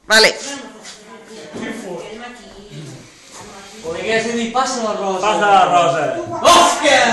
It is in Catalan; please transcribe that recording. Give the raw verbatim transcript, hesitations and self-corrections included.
Vale. Podria ser dir passa la rosa. Passa la rosa. Hòstia!